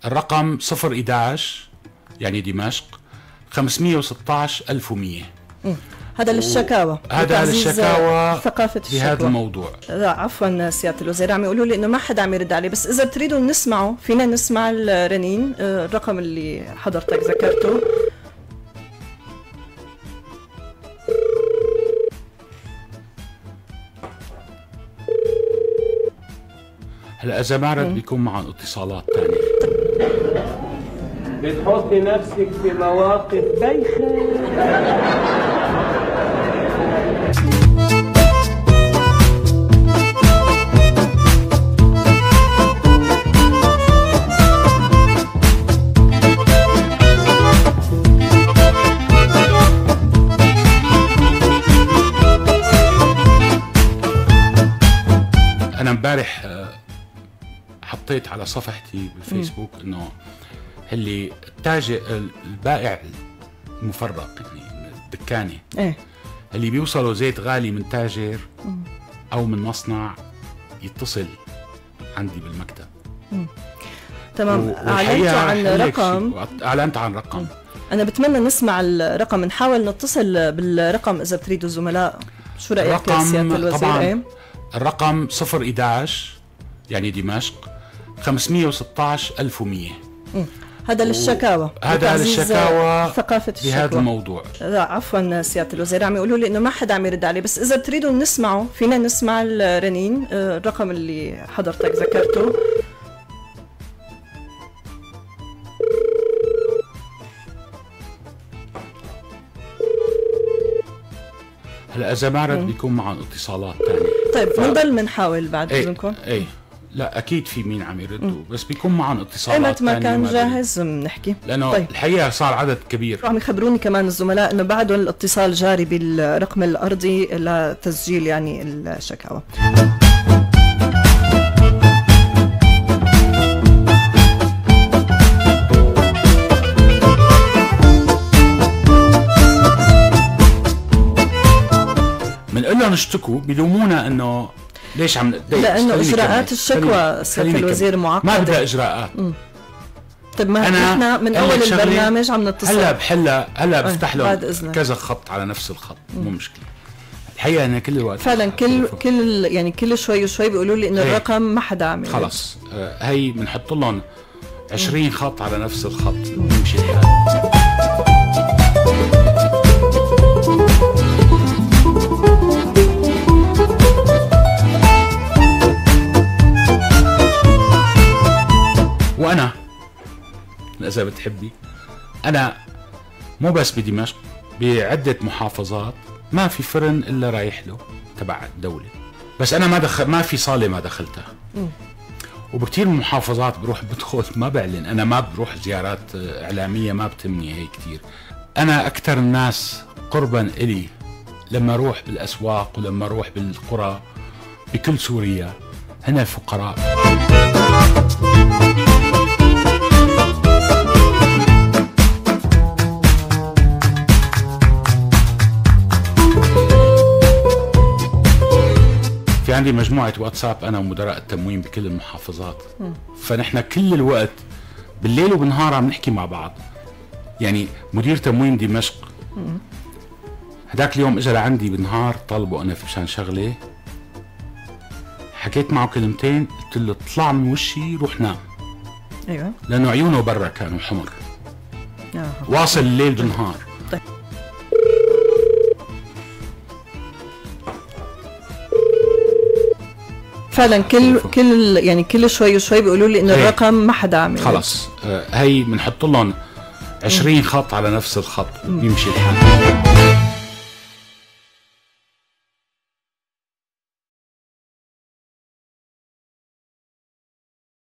الرقم 011 يعني دمشق 516100. هذا للشكاوى. هذا للشكاوى ثقافة الشكوى بهذا الموضوع. لا عفوا سيادة الوزير، عم يقولوا لي انه ما حدا عم يرد عليه، بس اذا بتريدوا نسمعه فينا نسمع الرنين، الرقم اللي حضرتك ذكرته. هلا اذا ما رد بيكون معهم اتصالات ثانيه. بتحطي نفسك في مواقف بايخه. انا امبارح حطيت على صفحتي بالفيسبوك انه اللي التاجر البائع المفرق يعني الدكانه اللي بيوصلوا زيت غالي من تاجر او من مصنع يتصل عندي بالمكتب. تمام. اعلنت عن رقم. انا بتمنى نسمع الرقم، نحاول نتصل بالرقم اذا بتريدوا الزملاء. شو رايك يا سياده الوزير؟ طبعا الرقم 011 يعني دمشق 516100. هذا للشكاوى. هذا للشكاوى ثقافة الشكوى بهذا الموضوع. لا عفوا سيادة الوزير، عم يقولوا لي انه ما حدا عم يرد عليه، بس اذا بتريدوا نسمعه فينا نسمع الرنين، الرقم اللي حضرتك ذكرته. هلا اذا ما رد بيكون معهم اتصالات ثانيه. طيب بنضل بنحاول بعد اذنكم. لا اكيد في مين عم يردوا، بس بيكون معهم اتصالات متى ما كان جاهز بنحكي، لانه طيب. الحقيقه صار عدد كبير. عم يخبروني كمان الزملاء انه بعدهم الاتصال جاري بالرقم الارضي لتسجيل يعني الشكاوى. بنقول لهم اشتكوا، بيلومونا انه ليش عم نتضايق، لانه اجراءات الشكوى سيادة الوزير معقده. ما بدها اجراءات. طيب ما نحن من اول البرنامج عم نتصل. هلا بفتح لهم كذا خط على نفس الخط، مو مشكله. الحقيقه انا كل الوقت فعلا كل شوي وشوي بيقولوا لي انه الرقم ما حدا عم يرد. خلص هي بنحط لهم 20 خط على نفس الخط بيمشي الحال. وأنا إذا بتحبي أنا مو بس بدمشق، بعدة محافظات ما في فرن إلا رايح له تبع الدولة، بس أنا ما في صالة ما دخلتها. وبكتير من المحافظات بروح بدخل ما بعلن، أنا ما بروح زيارات إعلامية، ما بتمني هي كتير. أنا أكتر الناس قربا إلي لما أروح بالأسواق ولما أروح بالقرى بكل سوريا هنا الفقراء. في عندي مجموعة واتساب أنا ومدراء التموين بكل المحافظات، فنحن كل الوقت بالليل وبالنهار عم نحكي مع بعض. يعني مدير تموين دمشق هداك اليوم اجى لعندي بالنهار طالبه أنا في مشان شغلة، حكيت معه كلمتين قلت له اطلع من وشي روح نام. ايوه لأنه عيونه برا كانوا حمر. واصل الليل بالنهار. طيب. فعلا كل شوي وشوي بيقولوا لي انه الرقم ما حدا عم يرد. خلص هي بنحط لهم 20 خط على نفس الخط بيمشي الحال.